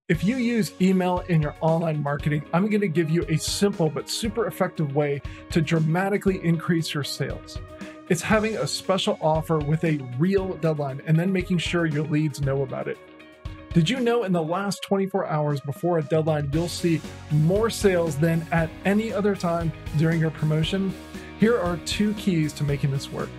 If you use email in your online marketing, I'm going to give you a simple but super effective way to dramatically increase your sales. It's having a special offer with a real deadline and then making sure your leads know about it. Did you know in the last 24 hours before a deadline, you'll see more sales than at any other time during your promotion? Here are 2 keys to making this work.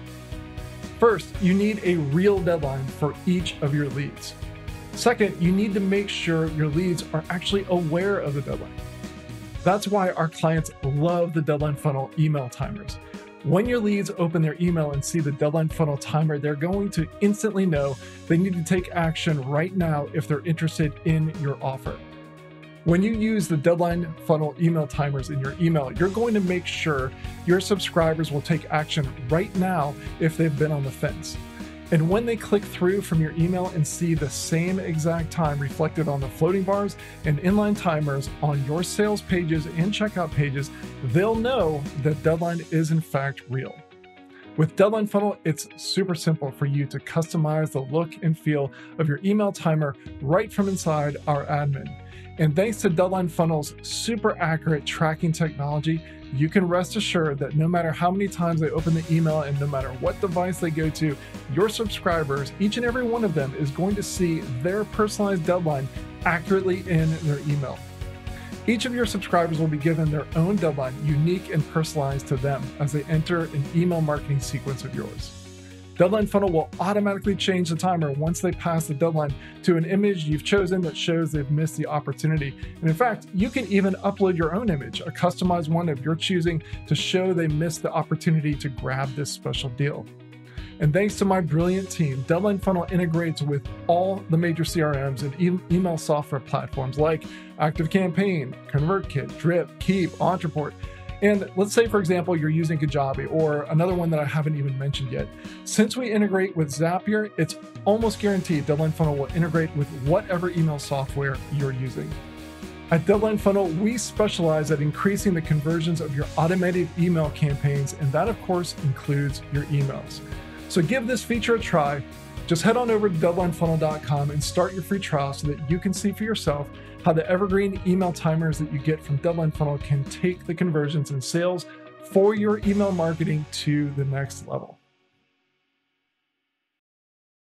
First, you need a real deadline for each of your leads. Second, you need to make sure your leads are actually aware of the deadline. That's why our clients love the deadline funnel email timers. When your leads open their email and see the deadline funnel timer, they're going to instantly know they need to take action right now if they're interested in your offer. When you use the deadline funnel email timers in your email, you're going to make sure your subscribers will take action right now if they've been on the fence. And when they click through from your email and see the same exact time reflected on the floating bars and inline timers on your sales pages and checkout pages, they'll know that deadline is in fact real. With Deadline Funnel, it's super simple for you to customize the look and feel of your email timer right from inside our admin. And thanks to Deadline Funnel's super accurate tracking technology, you can rest assured that no matter how many times they open the email and no matter what device they go to, your subscribers, each and every one of them, is going to see their personalized deadline accurately in their email. Each of your subscribers will be given their own deadline, unique and personalized to them, as they enter an email marketing sequence of yours. Deadline Funnel will automatically change the timer once they pass the deadline to an image you've chosen that shows they've missed the opportunity. And in fact, you can even upload your own image, a customized one of your choosing, to show they missed the opportunity to grab this special deal. And thanks to my brilliant team, Deadline Funnel integrates with all the major CRMs and email software platforms like ActiveCampaign, ConvertKit, Drip, Keep, Ontraport. And let's say, for example, you're using Kajabi or another one that I haven't even mentioned yet. Since we integrate with Zapier, it's almost guaranteed Deadline Funnel will integrate with whatever email software you're using. At Deadline Funnel, we specialize at increasing the conversions of your automated email campaigns, and that, of course, includes your emails. So give this feature a try. Just head on over to deadlinefunnel.com and start your free trial so that you can see for yourself how the Evergreen email timers that you get from Deadline Funnel can take the conversions and sales for your email marketing to the next level.